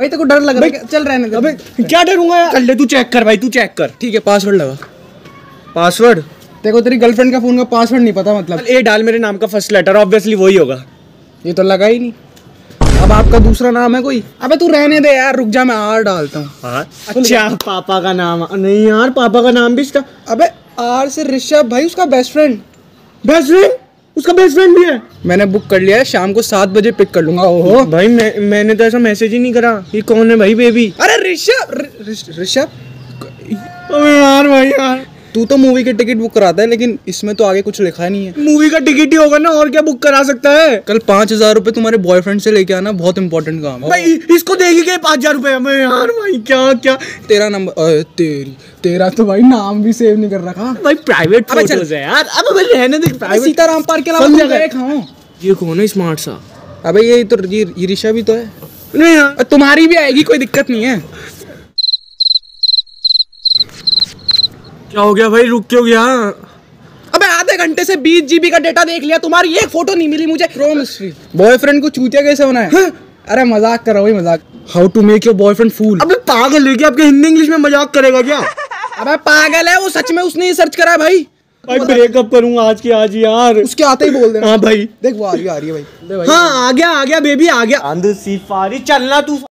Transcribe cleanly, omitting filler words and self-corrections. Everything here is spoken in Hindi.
भाई तेरे को डर लग रहा है? चल रहने दे। अबे क्या डरूंगा यार? कर ले, तू चेक कर भाई, तू चेक कर। ठीक है, पासवर्ड लगा। पासवर्ड? तेरे को तेरी गर्लफ्रेंड का फोन का पासवर्ड नहीं पता मतलब? ए डाल मेरे नाम का फर्स्ट लेटर, ऑब्वियसली वही होगा। ये तो लगा ही नहीं। अब आपका दूसरा नाम है कोई? अबे तू रहने दे यार, रुक जा, मैं आर डालता हूँ। अच्छा पापा का नाम? नहीं यार, पापा का नाम भी इसका। अबे आर से ऋषभ भाई, उसका बेस्ट फ्रेंड। Best friend? उसका बेस्ट फ्रेंड भी है? मैंने बुक कर लिया है, शाम को 7 बजे पिक कर लूंगा। ओहो भाई मैंने तो ऐसा मैसेज ही नहीं करा। ये कौन है भाई बेबी? अरे ऋषभ ऋषभ। अबे यार भाई यार, तू तो मूवी की टिकट बुक कराता है, लेकिन इसमें तो आगे कुछ लिखा नहीं है। मूवी का टिकट ही होगा ना, और क्या बुक करा सकता है? कल 5000 रुपए तुम्हारे बॉयफ्रेंड से लेके आना, बहुत इंपॉर्टेंट काम है भाई। इसको देगी के 5000 रुपए में यार? भाई क्या क्या तेरा नंबर? तेरा तो भाई नाम भी सेव नहीं कर रखा भाई। प्राइवेट फोटोज है यार। अब मैं रहने दे। प्राइवेट सीताराम पार्क के अलावा गए खाओ। ये कौन है स्मार्ट सा? अबे ये तो ये ऋषा भी तो है। नहीं यार, तुम्हारी भी आएगी, कोई दिक्कत नहीं है। क्या हो गया भाई? रुक क्यों गया? अबे आधे घंटे से 20 GB का डेटा देख लिया, तुम्हारी एक फोटो नहीं मिली मुझे। Chrome history. बॉयफ्रेंड को चूतिया कैसे बनाए? अरे मजाक कर रहा हूँ, मजाक। How to make your boyfriend fool. अबे पागल है क्या? आपके हिंदी इंग्लिश में मजाक करेगा क्या? अबे पागल है वो, सच में उसने ही सर्च करा है भाई। भाई ब्रेकअप करूंगा आज की आज यार। उसके आते ही बोल देना। हाँ भाई, देख वो आ रही है भाई। हाँ आ गया बेबी, आ गया। आंध सिफारी चलना तू।